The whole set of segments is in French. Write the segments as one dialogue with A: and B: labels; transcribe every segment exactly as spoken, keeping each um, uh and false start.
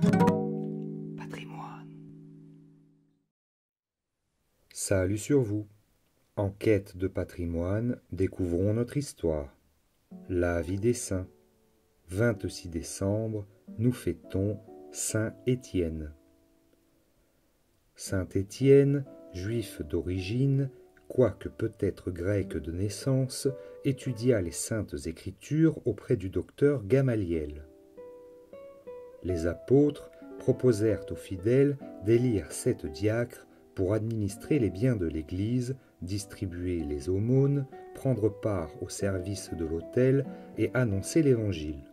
A: Patrimoine.
B: Salut sur vous. En quête de patrimoine, découvrons notre histoire. La vie des saints. vingt-six décembre, nous fêtons Saint Étienne. Saint Étienne, juif d'origine, quoique peut-être grec de naissance, étudia les saintes écritures auprès du docteur Gamaliel. Les apôtres proposèrent aux fidèles d'élire sept diacres pour administrer les biens de l'Église, distribuer les aumônes, prendre part au service de l'autel et annoncer l'Évangile.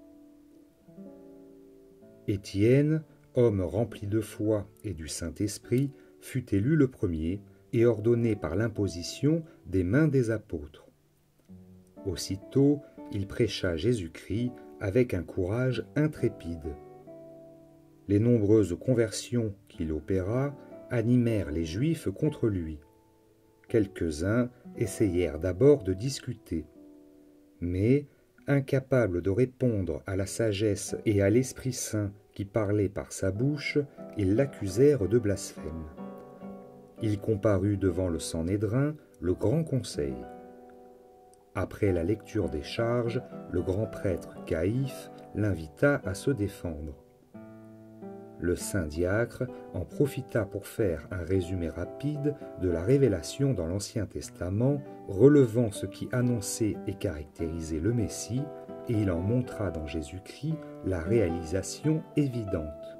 B: Étienne, homme rempli de foi et du Saint-Esprit, fut élu le premier et ordonné par l'imposition des mains des apôtres. Aussitôt, il prêcha Jésus-Christ avec un courage intrépide. Les nombreuses conversions qu'il opéra animèrent les Juifs contre lui. Quelques-uns essayèrent d'abord de discuter, mais, incapables de répondre à la sagesse et à l'Esprit Saint qui parlait par sa bouche, ils l'accusèrent de blasphème. Il comparut devant le Sanhédrin, le grand conseil. Après la lecture des charges, le grand prêtre Caïphe l'invita à se défendre. Le saint diacre en profita pour faire un résumé rapide de la révélation dans l'Ancien Testament, relevant ce qui annonçait et caractérisait le Messie, et il en montra dans Jésus-Christ la réalisation évidente.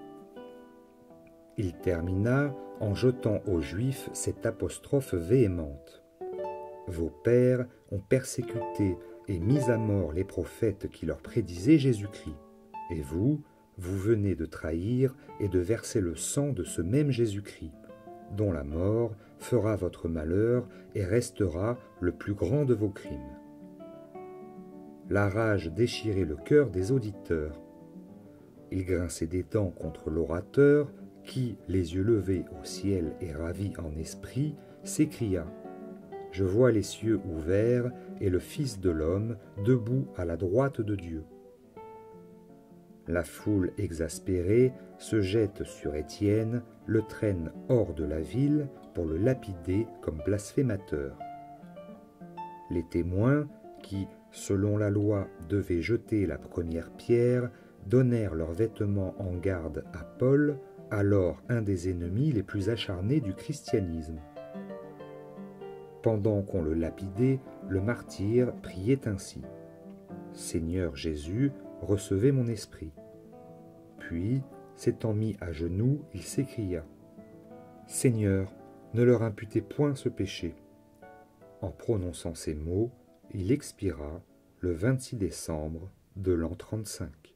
B: Il termina en jetant aux Juifs cette apostrophe véhémente. Vos pères ont persécuté et mis à mort les prophètes qui leur prédisaient Jésus-Christ, et vous, vous venez de trahir et de verser le sang de ce même Jésus-Christ, dont la mort fera votre malheur et restera le plus grand de vos crimes. La rage déchirait le cœur des auditeurs. Ils grinçaient des dents contre l'orateur qui, les yeux levés au ciel et ravi en esprit, s'écria « Je vois les cieux ouverts et le Fils de l'homme debout à la droite de Dieu. » La foule exaspérée se jette sur Étienne, le traîne hors de la ville pour le lapider comme blasphémateur. Les témoins, qui, selon la loi, devaient jeter la première pierre, donnèrent leurs vêtements en garde à Paul, alors un des ennemis les plus acharnés du christianisme. Pendant qu'on le lapidait, le martyr priait ainsi : « Seigneur Jésus, recevez mon esprit. » Puis, s'étant mis à genoux, il s'écria : « Seigneur, ne leur imputez point ce péché. » En prononçant ces mots, il expira le vingt-six décembre de l'an trente-cinq.